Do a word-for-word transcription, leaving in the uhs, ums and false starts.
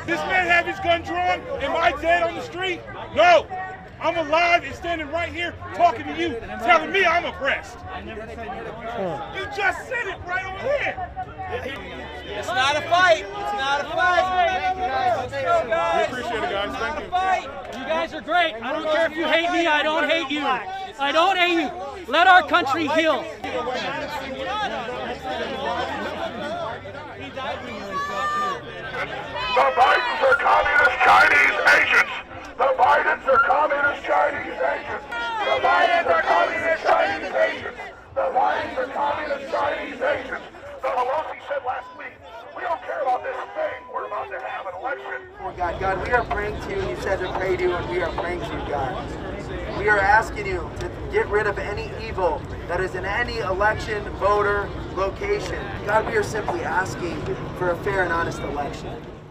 This man have his gun drawn? Am I dead on the street? No. I'm alive and standing right here talking to you, telling me I'm oppressed. You just said it right over here. It's not a fight. It's not a fight. Let's go, guys. We appreciate it, guys. It's Thank not you. a fight. You guys are great. I don't care if you hate me. I don't hate you. I don't hate you. Let our country heal. The Bidens are communist Chinese agents. The Bidens are communist Chinese agents. The Bidens are communist Chinese agents. The Bidens are communist Chinese agents. The Pelosi said last week, we don't care about this thing. We're about to have an election. Oh God, God, we are praying to you. You said to pray to you, and we are praying to you, God. We are asking you to get rid of any evil that is in any election, voter, location. God, we are simply asking for a fair and honest election.